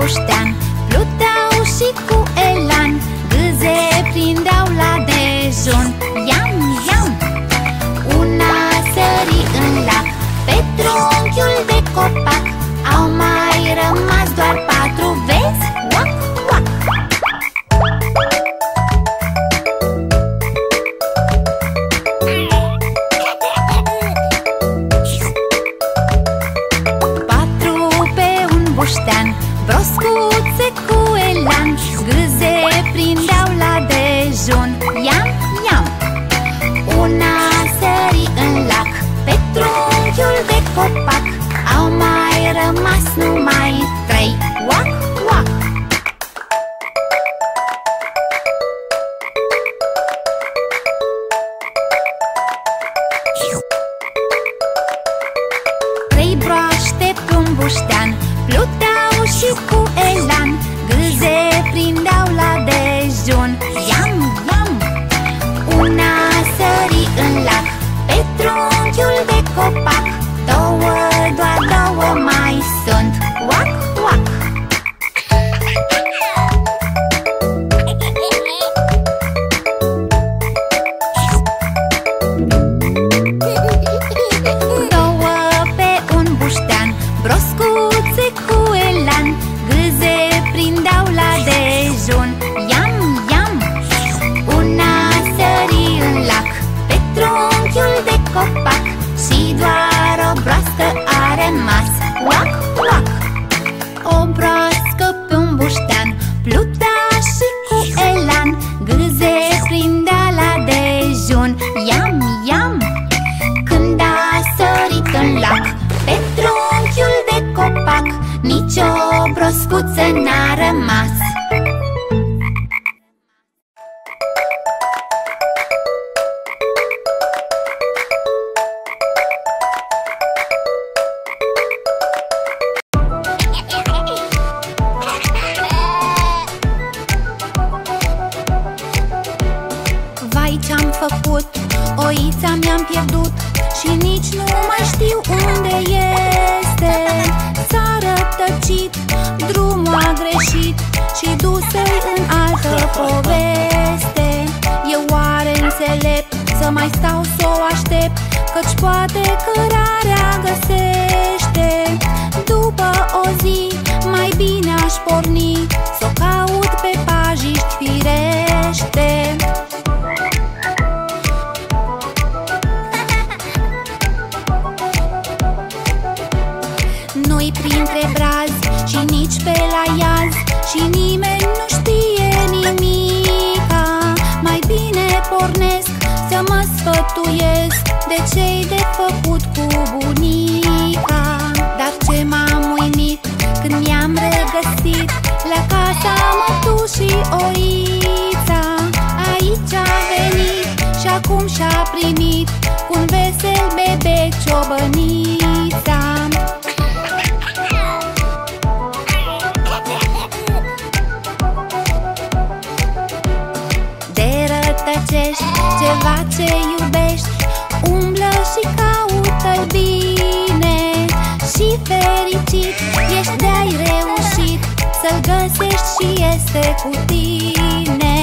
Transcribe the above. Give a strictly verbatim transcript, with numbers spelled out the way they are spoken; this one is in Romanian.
buștean pluteau și cu elan, gâze prindeau la dejun. Iam, iam! Una sări în lac pe trunchiul de copac. Au mai rămas doar patru, vezi? Uac, uac! Patru pe un buștean, broscuțe cu elan, gâze prindeau la dejun. Iam, iam! Una sări în lac pe trunchiul de copac. Au mai rămas numai trei, uac, uac! Trei broaște pe un buștean pluteau și cu elan, gâze prindeau la dejun. Iam, iam! Una sări în lac pe trunchiul de copac. Două, doar două mai sunt, uac, uac! Două pe un buștean, broscuțe cu elan, gâze prindeau la dejun. Iam, iam! Una sări în lac pe trunchiul de copac și doar o broască a rămas, uac, uac! O broască pe un buștean plutea și cu elan, gâze prindea la dejun. Iam, iam! Când a sărit în lac pe trunchiul de copac, nici o broscuță n-a rămas. Vai, ce-am făcut, oița mi-am pierdut și nici nu mai știu unde este. S-a rătăcit, drumul a greșit și duse-i în altă poveste. Eu oare înțelept să mai stau să o aștept, căci poate cărarea găsește. După o zi mai bine aș porni s-o caut pe pajiști firește. Nu-i printre brazi și nici pe la iaz și nimeni nu știe nimica. Mai bine pornesc să mă sfătuiesc de ce-i de făcut cu bunica. Dar ce m-am uimit când mi-am regăsit la casa mătușii oița. Aici a venit și acum și-a primit cu un vesel bebe ciobănița. Ceva ce iubești, umblă și caută-l bine și fericit ești de-ai reușit să-l găsești și este cu tine.